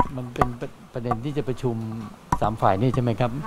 มันเป็นประเด็นที่จะประชุม3 ฝ่ายนี่ใช่ไหมครับ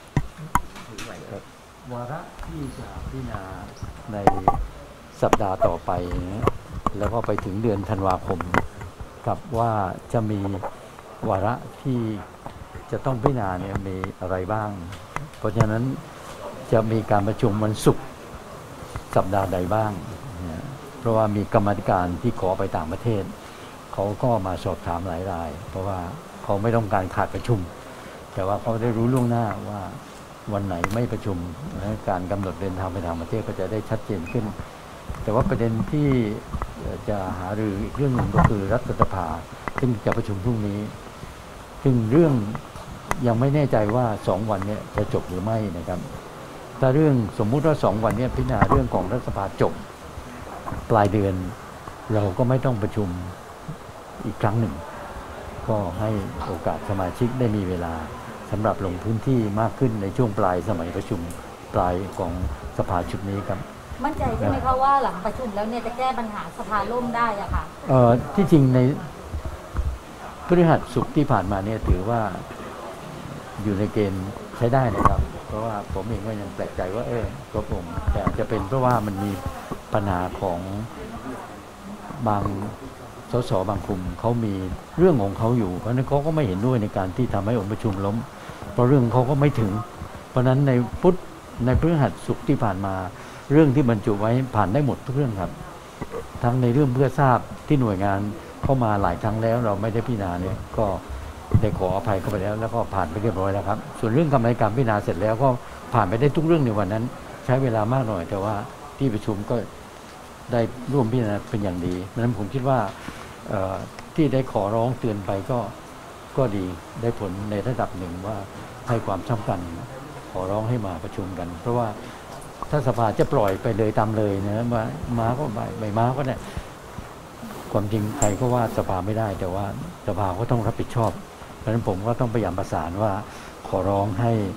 วาระที่จะพิจารณาในสัปดาห์ต่อไปนะแล้วก็ไปถึงเดือนธันวาคมกับว่าจะมีวาระที่จะต้องพิจารณาเนี่ยมีอะไรบ้าง เพราะฉะนั้นจะมีการประชุมวันศุกร์สัปดาห์ใดบ้างนะเพราะว่ามีกรรมาธิการที่ขอไปต่างประเทศเขาก็มาสอบถามหลายรายเพราะว่าเขาไม่ต้องการขาดประชุมแต่ว่าเขาได้รู้ล่วงหน้าว่าวันไหนไม่ประชุมและการกำหนดเดินทางไปต่างประเทศก็จะได้ชัดเจนขึ้นแต่ว่าประเด็นที่จะหารืออีกเรื่องหนึ่งก็คือรัฐสภาซึ่งจะประชุมพรุ่งนี้ซึ่งเรื่องยังไม่แน่ใจว่า2 วันนี้จะจบหรือไม่นะครับถ้าเรื่องสมมุติว่า2 วันนี้พิจารณาเรื่องของรัฐสภาจบปลายเดือนเราก็ไม่ต้องประชุมอีกครั้งหนึ่งก็ให้โอกาสสมาชิกได้มีเวลาสำหรับลงพื้นที่มากขึ้นในช่วงปลายสมัยประชุมปลายของสภาชุดนี้ครับมั่นใจใช่ไหมคะว่าหลังประชุมแล้วเนี่ยจะแก้ปัญหาสภาล่มได้อะค่ะที่จริงในพฤหัสศุกร์ที่ผ่านมาเนี่ยถือว่าอยู่ในเกณฑ์ใช้ได้นะครับเพราะว่าผมเองก็ยังแปลกใจว่าก็ผมแต่จะเป็นเพราะว่ามันมีปัญหาของบางสสบางกลุ่มเขามีเรื่องของเขาอยู่เพราะนั้นเขาก็ไม่เห็นด้วยในการที่ทำให้องค์ประชุมล้มเพราะเรื่องเขาก็ไม่ถึงเพราะนั้นในพฤหัสศุกร์ที่ผ่านมาเรื่องที่บรรจุไว้ผ่านได้หมดทุกเรื่องครับทั้งในเรื่องเพื่อทราบที่หน่วยงานเข้ามาหลายครั้งแล้วเราไม่ได้พิจารณาเนี่ยก็ได้ขออภัยเข้าไปแล้วก็ผ่านไปเรียบร้อยแล้วครับส่วนเรื่องกรรมการพิจารณาเสร็จแล้วก็ผ่านไปได้ทุกเรื่องในวันนั้นใช้เวลามากหน่อยแต่ว่าที่ประชุมก็ได้ร่วมพิจารณาเป็นอย่างดีเพราะฉะนั้นผมคิดว่าที่ได้ขอร้องเตือนไปก็ดีได้ผลในระดับหนึ่งว่าให้ความสำคัญขอร้องให้มาประชุมกันเพราะว่าถ้าสภาจะปล่อยไปเลยตามเลยนะว่าม้าก็ไม่ม้าก็เนี่ยความจริงใครก็ว่าสภาไม่ได้แต่ว่าสภาก็ต้องรับผิดชอบเพราะฉะนั้นผมก็ต้องพยายามประสานว่าขอร้อง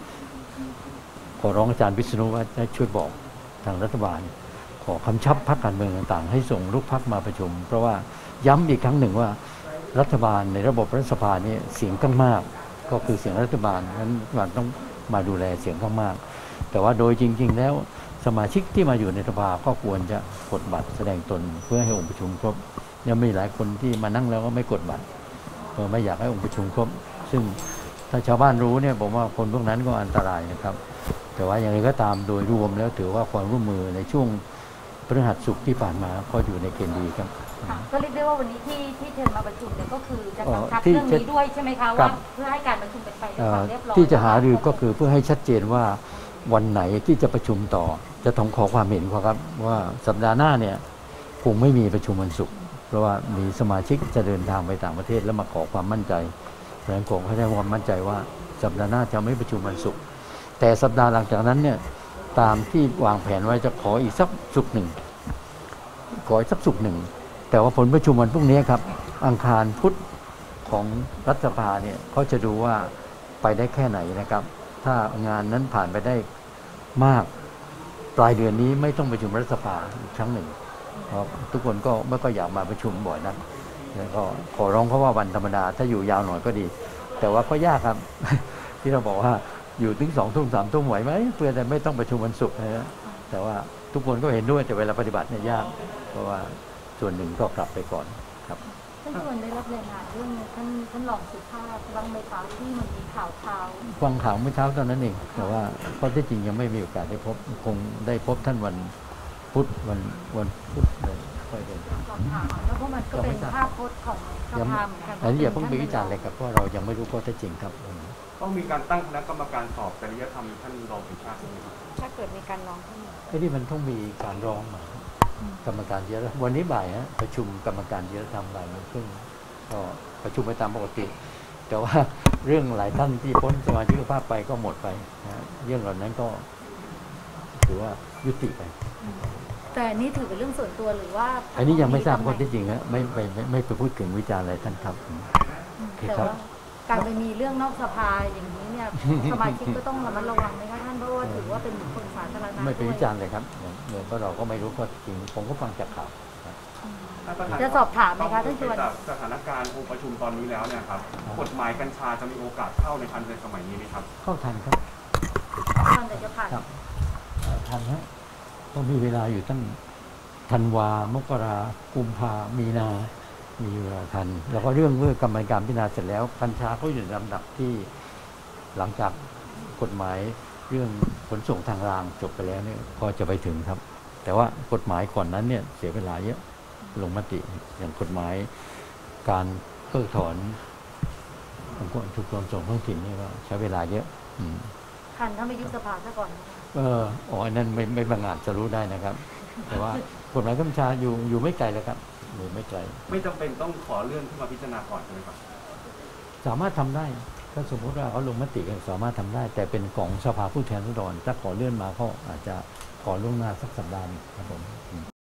อาจารย์วิษณุว่าจะช่วยบอกทางรัฐบาลขอคำชับพรรคการเมืองต่างๆให้ส่งลูกพรรคมาประชุมเพราะว่าย้ำอีกครั้งหนึ่งว่ารัฐบาลในระบบรัฐสภานี่เสียงข้างมากก็คือเสียงรัฐบาลนั้นมันต้องมาดูแลเสียงข้างมากแต่ว่าโดยจริงๆแล้วสมาชิกที่มาอยู่ในสภาก็ควรจะกดบัตรแสดงตนเพื่อให้องค์ประชุมครบยังมีหลายคนที่มานั่งแล้วก็ไม่กดบัตรเพราะไม่อยากให้องค์ประชุมครบซึ่งถ้าชาวบ้านรู้เนี่ยผมว่าคนพวกนั้นก็อันตรายนะครับแต่ว่าอย่างไรก็ตามโดยรวมแล้วถือว่าความร่วมมือในช่วงพฤหัสศุกร์ที่ผ่านมาก็อยู่ในเกณฑ์ดีครับก็เรียกได้ว่าวันนี้ที่เชิญมาประชุมเนี่ยก็คือจะกำชับเรื่องนี้ด้วยใช่ไหมคะว่าเพื่อให้การประชุมเป็นไปด้วยความเรียบร้อยที่จะหารือก็คือเพื่อให้ชัดเจนว่าวันไหนที่จะประชุมต่อจะต้องขอความเห็นครับว่าสัปดาห์หน้าเนี่ยคงไม่มีประชุมวันศุกร์เพราะว่ามีสมาชิกจะเดินทางไปต่างประเทศแล้วมาขอความมั่นใจเพราะฉะนั้นผมให้ได้ความมั่นใจว่าสัปดาห์หน้าจะไม่ประชุมวันศุกร์แต่สัปดาห์หลังจากนั้นเนี่ยตามที่วางแผนไว้จะขออีกสักศุกร์หนึ่งแต่ว่าผลประชุมวันพรุ่งนี้ครับอังคารพุธของรัฐสภาเนี่ยเขาจะดูว่าไปได้แค่ไหนนะครับถ้างานนั้นผ่านไปได้มากปลายเดือนนี้ไม่ต้องประชุมรัฐสภาอีกครั้งหนึ่งเพราะทุกคนก็ไม่ก็อยากมาประชุมบ่อยนักแล้วก็ขอร้องเขาว่าวันธรรมดาถ้าอยู่ยาวหน่อยก็ดีแต่ว่าก็ยากครับ ที่เราบอกว่าอยู่ถึง2 ทุ่ม 3 ทุ่มไหวไหมเพื่อจะไม่ต้องประชุมวันศุกร์นะแต่ว่าทุกคนก็เห็นด้วยแต่เวลาปฏิบัติเนี่ยยากเพราะว่าส่วนหนึ่งก็กลับไปก่อนครับท่านชวนได้รับรายงานเรื่องท่านรองสุภาพบ้างไหมคะที่มันมีข่าวฟังข่าวเมื่อเช้าตอนนั้นเองแต่ว่าข้อที่จริงยังไม่มีโอกาสได้พบคงได้พบท่านวันพุธเลยค่อยเดินแล้วเพราะมันก็เป็นภาพพจน์ของสภาเหมือนกันอันนี้อย่าเพิ่งไปวิจารณ์เลยครับเพราะเรายังไม่รู้ข้อเท็จจริงครับต้องมีการตั้งคณะกรรมการสอบจริยธรรมท่านรองสุชาติไหมครับถ้าเกิดมีการร้องขึ้นมาไอ้นี่มันต้องมีการร้องมากรรมการจริยธรรมวันนี้บ่ายประชุมกรรมการจริยธรรมบ่ายโมงครึ่งก็ประชุมไปตามปกติแต่ว่าเรื่องหลายท่านที่พ้นสมาชิกภาพไปก็หมดไปเรื่องเหล่านั้นก็ถือว่ายุติไปแต่นี่ถือเป็นเรื่องส่วนตัวหรือว่าอันนี้ยังไม่ทราบข้อเท็จจริงนะไม่ไปพูดถึงวิจารณ์อะไรท่านครับแต่ว่าการไปมีเรื่องนอกสภาอย่างนี้เนี่ยสมาชิกก็ต้องระมัดระวังไหมคะท่านเพราะว่าถือว่าเป็นบุคคลสาธารณะไม่ไปวิจารณ์เลยครับเพราะเราก็ไม่รู้ข้อจริงผมก็ฟังจากข่าวอจะสอบถามไหมคะท่านชวนจากสถานการณ์องค์ประชุมตอนนี้แล้วเนี่ยครับกฎหมายกัญชาจะมีโอกาสเข้าในทันในสมัยนี้ไหมครับเข้าทันครับตอนไหนจะผ่านครับทันฮะต้องมีเวลาอยู่ตั้งธันวามกรากุมภามีนา มีเวลาทัน แล้วก็เรื่องเมื่อกรรมการพิจารณาเสร็จแล้วกัญชาก็อยู่ในลำดับที่หลังจากกฎหมายเรื่องขนส่งทางรางจบไปแล้วเนี่ยก็จะไปถึงครับ แต่ว่ากฎหมายก่อนนั้นเนี่ยเสียเวลาเยอะลงมติอย่างกฎหมายการเพิกถอนองค์กรถูกรวมส่งท้องถิ่นนี่ก็ใช้เวลาเยอะทันถ้าไม่ยุบสภาซะก่อนนะคะอันนั้นไม่บางอาจจะรู้ได้นะครับ แต่ว่ากฎหมายกัญชาอยู่ไม่ไกลแล้วครับอยู่ไม่ไกลไม่จำเป็นต้องขอเลื่อนขึ้นมาพิจารณาก่อนใช่ไหมครับสามารถทำได้ถ้าสมมติว่าเขาลงมติกันสามารถทำได้ แต่เป็นของสภาผู้แทนราษฎรถ้าขอเลื่อนมาเขาอาจจะขอล่วงหน้าสักสัปดาห์หนึ่งครับผม